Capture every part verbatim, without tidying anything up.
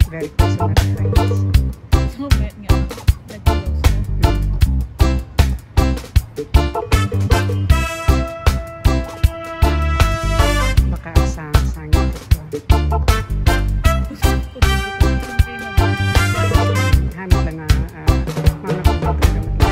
Very close on that heights. So bad nga. Nag-close na. Baka asang-asangin ito. Hamit lang nga uh, mga kumapin gamit lang.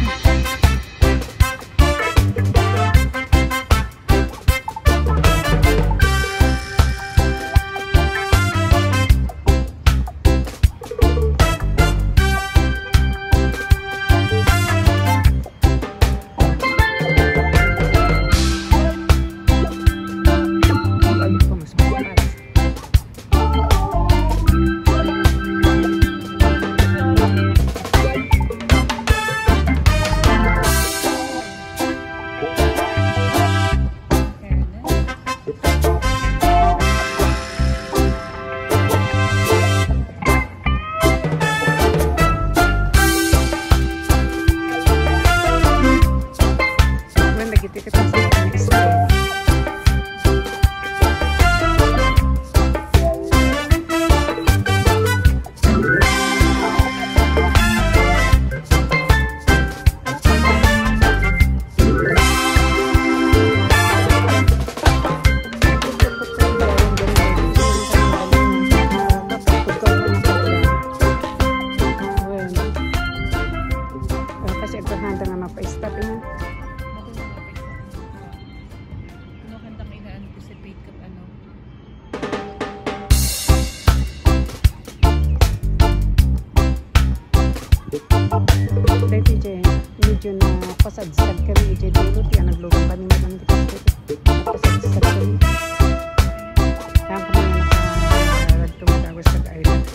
Medyo na pasadsad kami medyo dulot yan naglulong kami magandang dito pasadsad kami kaya kami na nakaragtumagagos sa island.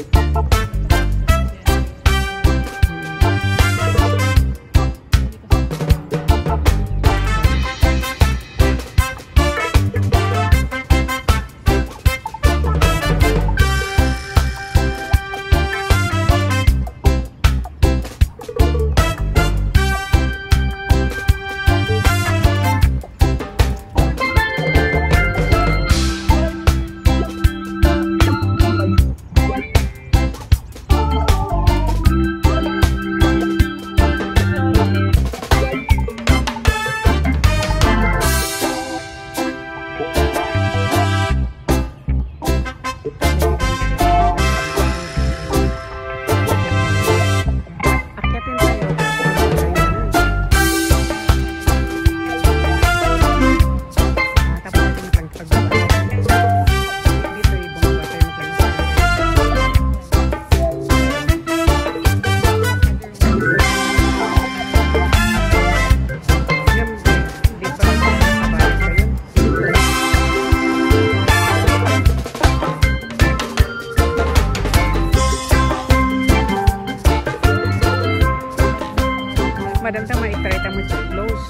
Madam tama i-try ta mo check close.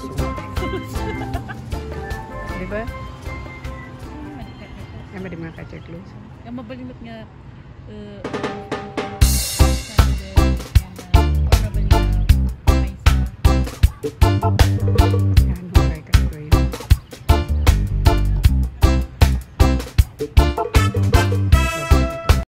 Di ba? Ay, madam nga ka check close. Ang mabalimot nga uh,